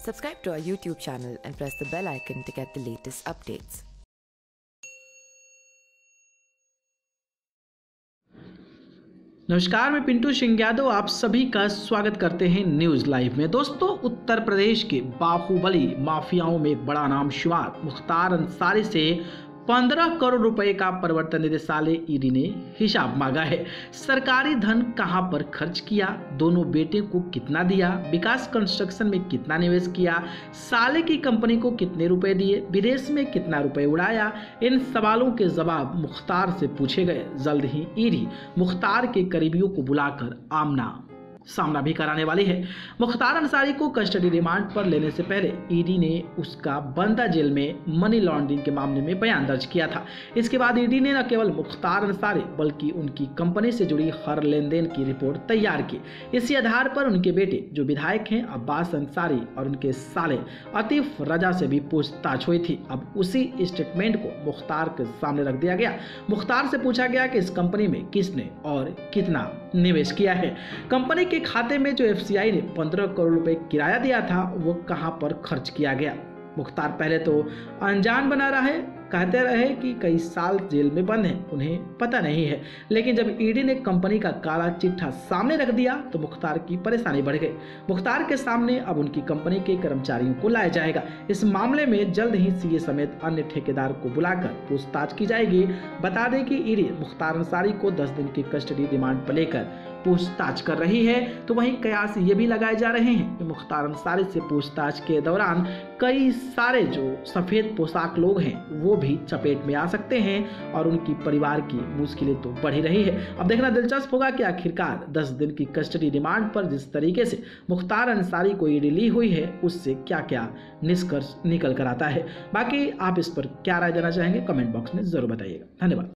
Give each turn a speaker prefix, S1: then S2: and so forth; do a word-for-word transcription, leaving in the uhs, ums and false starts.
S1: Subscribe to our YouTube channel and press the bell icon to get the latest updates.
S2: नमस्कार, मैं पिंटू सिंह यादव आप सभी का स्वागत करते हैं न्यूज लाइव में। दोस्तों, उत्तर प्रदेश के बाहुबली माफियाओं में बड़ा नाम शुमार मुख्तार अंसारी से पंद्रह करोड़ रुपए का प्रवर्तन निदेशालय ईडी ने हिसाब मांगा है। सरकारी धन कहां पर खर्च किया, दोनों बेटे को कितना दिया, विकास कंस्ट्रक्शन में कितना निवेश किया, साले की कंपनी को कितने रुपए दिए, विदेश में कितना रुपए उड़ाया, इन सवालों के जवाब मुख्तार से पूछे गए। जल्द ही ईडी मुख्तार के करीबियों को बुलाकर आमना सामना भी कराने वाली है। मुख्तार अंसारी को कस्टडी रिमांड पर लेने से पहले ईडी ने उसका बंदा जेल में मनी लॉन्ड्रिंग के मामले में बयान दर्ज किया था। इसके बाद ईडी ने न केवल मुख्तार अंसारी बल्कि उनकी कंपनी से जुड़ी हर लेन देन की रिपोर्ट तैयार की। इसी आधार पर उनके बेटे जो विधायक हैं अब्बास अंसारी और उनके साले आतिफ रजा से भी पूछताछ हुई थी। अब उसी स्टेटमेंट को मुख्तार के सामने रख दिया गया। मुख्तार से पूछा गया कि इस कंपनी में किसने और कितना निवेश किया है। कंपनी के खाते में जो एफसीआई ने पंद्रह करोड़ रुपए किराया दिया था वो कहां पर खर्च किया गया। मुख्तार पहले तो अनजान बना रहा है, कहते रहे कि कई साल जेल में बंद हैं, उन्हें पता नहीं है। लेकिन जब ईडी ने कंपनी का काला चिट्ठा सामने रख दिया तो मुख्तार की परेशानी बढ़ गई। मुख्तार के सामने अब उनकी कंपनी के कर्मचारियों को लाया जाएगा। इस मामले में जल्द ही सीए समेत अन्य ठेकेदार को बुलाकर पूछताछ की जाएगी। बता दें कि ईडी मुख्तार अंसारी को दस दिन की कस्टडी रिमांड पर लेकर पूछताछ कर रही है। तो वहीं कयास ये भी लगाए जा रहे हैं कि मुख्तार अंसारी से पूछताछ के दौरान कई सारे जो सफेद पोशाक लोग हैं वो भी चपेट में आ सकते हैं और उनकी परिवार की मुश्किलें तो बढ़ ही रही है। अब देखना दिलचस्प होगा कि आखिरकार दस दिन की कस्टडी रिमांड पर जिस तरीके से मुख्तार अंसारी को ईडी ली हुई है उससे क्या क्या निष्कर्ष निकल कर आता है। बाकी आप इस पर क्या राय देना चाहेंगे कमेंट बॉक्स में जरूर बताइएगा। धन्यवाद।